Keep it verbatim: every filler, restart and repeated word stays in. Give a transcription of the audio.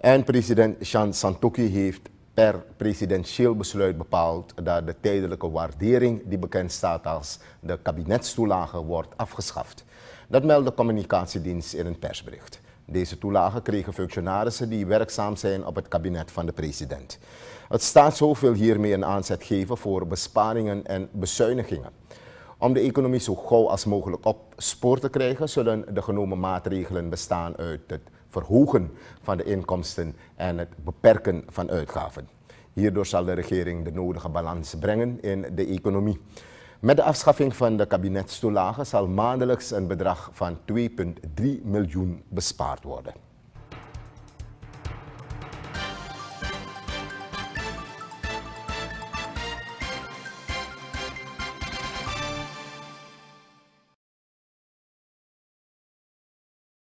En president Chan Santokhi heeft per presidentieel besluit bepaald dat de tijdelijke waardering die bekend staat als de kabinetstoelage wordt afgeschaft. Dat meldt de communicatiedienst in een persbericht. Deze toelagen kregen functionarissen die werkzaam zijn op het kabinet van de president. Het staatshoofd wil hiermee een aanzet geven voor besparingen en bezuinigingen. Om de economie zo gauw als mogelijk op spoor te krijgen, zullen de genomen maatregelen bestaan uit het verhogen van de inkomsten en het beperken van uitgaven. Hierdoor zal de regering de nodige balans brengen in de economie. Met de afschaffing van de kabinetstoelage zal maandelijks een bedrag van twee komma drie miljoen bespaard worden.